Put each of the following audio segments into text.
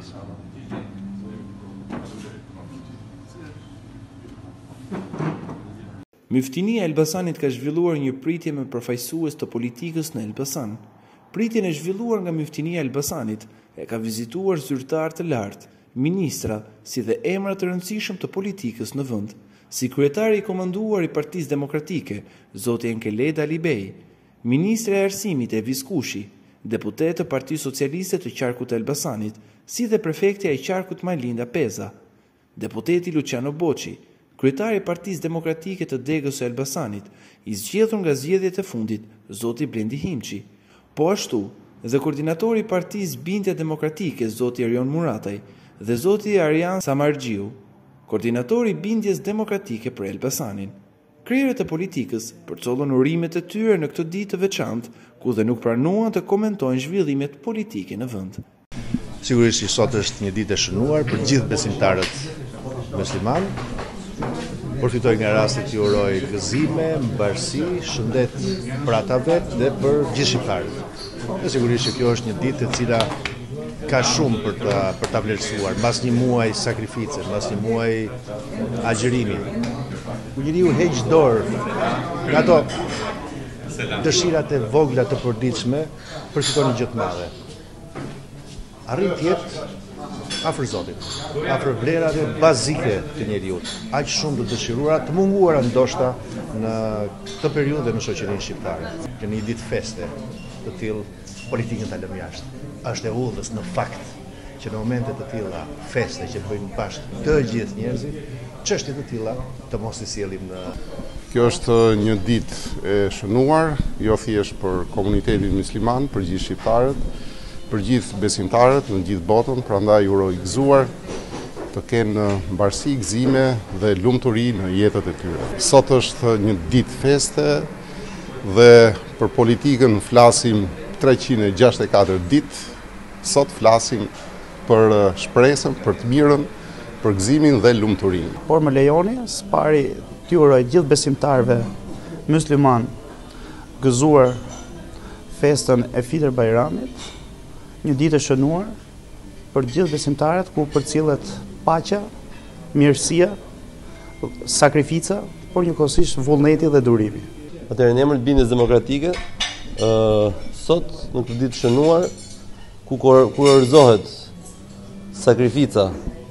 Myftinia e Elbasanit ka zhvilluar një pritje me përfaqësues të politikës në Elbasan. Pritjen e zhvilluar nga Myftinia e Elbasanit e ka vizituar zyrtar të lartë, ministra, si dhe emra të rëndësishëm të politikës në vend, si kryetari i komanduar i Partisë Demokratike, zoti Enkeleda Alibej, ministra e Arsimit Evis Kushi, deputet të Partisë Socialiste të qarkut të Elbasanit, si dhe prefektja i qarkut Majlinda Peza, deputeti Luciano Boçi, kryetari i Partisë Demokratike të Degës së Elbasanit, i zgjedhur nga zgjedhjet e fundit, zoti Blendi Himçi, po ashtu dhe koordinatori i Partisë Bindje Demokratike, zoti Erion Murataj, dhe zoti Arjan Samargjiu, koordinatori i Bindjes Demokratike për Elbasanin. Krierët e politikës përcollën urimet e tyre në këtë ditë të veçantë, ku dhe nuk pranuan të komentojnë zhvillimet politike në vend. Sigurisht që sot është një ditë e shënuar për gjithë besimtarët musliman. Përfitoj nga rasti të uroj gëzime, mbarësi, shëndet për ata vetë dhe për gjithë shqiptarët. Dhe sigurisht që kjo është një ditë e cila ka shumë për ta vlerësuar, mbas një muaj sakrifice, mbas një muaj agjërimi. Kur njeriu heq dorë nga ato dëshirat e vogla të përditshme, përfiton një gjë të madhe. Arrin të jetë afër Zotit, afër vlerave bazike të njeriut, aq shumë të dëshiruara, të munguara ndoshta në këtë periudhë në shoqërinë shqiptare. Që në një ditë feste të tillë politikën ta lëm jashtë. Është e udhës në fakt që në momente të tilla feste që bëjnë bashkë të gjithë njerëzit, çështje të tilla të mos i sjellim në. Kjo është një ditë e shënuar, jo thjesht për komunitetin musliman, për gjithë shqiptarët, për gjithë besimtarët në gjithë botën, prandaj uroj gëzuar të kenë mbarësi, gëzime dhe lumturi në jetët e tyre. Sot është një ditë feste dhe për politikën flasim 364 ditë, sot flasim për shpresën, për të mirën, për gëzimin dhe lumturinë. Por më lejoni, së pari t'ju uroj gjithë besimtarëve musliman gëzuar festën e Fitër Bajramit, një ditë e shënuar për gjithë besimtarët ku përcillet paqja, mirësia, sakrifica, por njëkohësisht vullneti dhe durimi. Atëherë në emër të Bindjes Demokratike, sot në këtë ditë shënuar ku kurorëzohet sakrifica,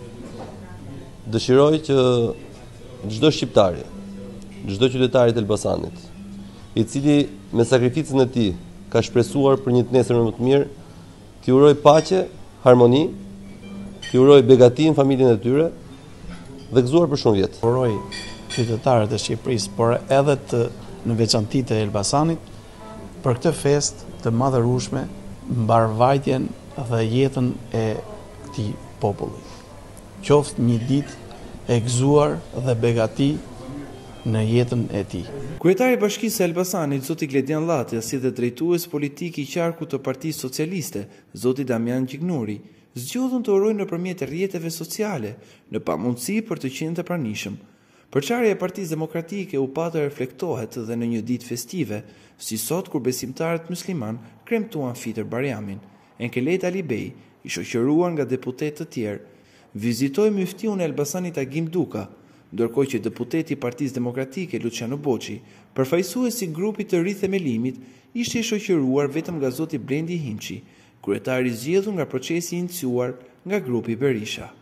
dëshiroj që çdo shqiptari, çdo qytetari të Elbasanit, i cili me sakrificën e tij ka shpresuar për një nesër më të mirë, t'i uroj paqe, harmoni, t'i uroj begati në familjen e tyre dhe gëzuar për shumë vjet. Uroj qytetarët e Shqipërisë, por edhe në veçanti të Elbasanit, për këtë festë të madhërueshme, mbarvajtjen dhe jetën e këtij populli. Qoftë një ditë e gëzuar dhe begati në jetën e tij. Kryetari i Bashkisë së Elbasanit, zoti Gledian Llatja, si dhe drejtues politik i qarkut të Partisë Socialiste, zoti Damian Gjignuri, zgjodhën të urojnë nëpërmjet rrjeteve sociale, në pamundësi për të qenë të pranishëm. Përçarja e Partisë Demokratike u pa të reflektohet dhe në një ditë festive, si sot kur besimtarët musliman kremtuan Fitër Bajramin. Enkeleda Alibej, i shoqëruar nga deputetë të tjerë, vizitoi Myftiun e Elbasanit Agim Duka, ndërkohë që deputeti i Partisë Demokratike Luciano Boçi, përfaqësuesi i grupit të rithemelimit, ishte i shoqëruar vetëm nga zoti Blendi Himçi, kryetari i zgjedhur nga procesi i iniciuar nga grupi Berisha.